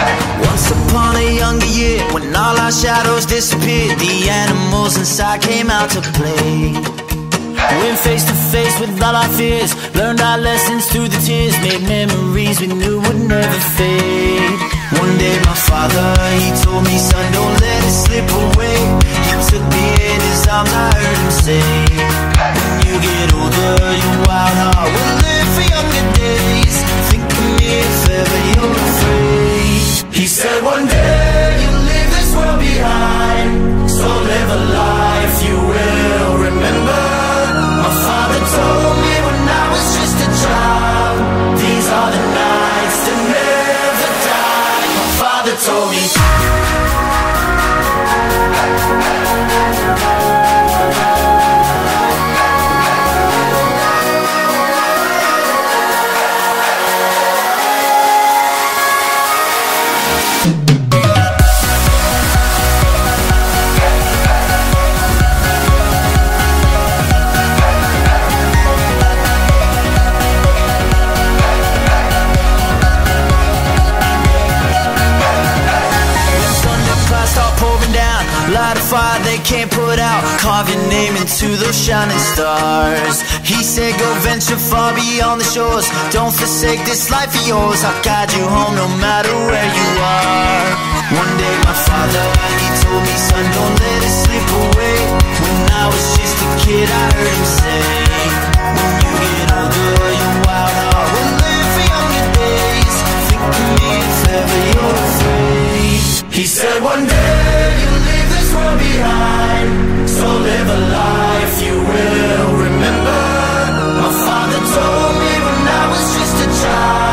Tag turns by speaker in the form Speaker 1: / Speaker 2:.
Speaker 1: Once upon a younger year, when all our shadows disappeared, the animals inside came out to play. Went face to face with all our fears, learned our lessons through the tears, made memories we knew would never fade. One day my father, he told me, son, don't let it slip away. He took me in his arms, I heard him say, when you get older, your wild heart will live for younger days. Think of me if ever you're afraid. He said one day you'll leave this world behind, so live a life you will remember. My father told me when I was just a child, these are the nights that never die. My father told me. Light a fire they can't put out, carve your name into those shining stars. He said go venture far beyond the shores, don't forsake this life of yours. I'll guide you home no matter where you are. One day my father, he told me, son, don't let it slip away. When I was just a kid I heard him say, when you get older your wild heart will live for younger days. Think of me if ever you're afraid. He said one day you'll leave this world behind, so live a life you will remember. My father told me when I was just a child,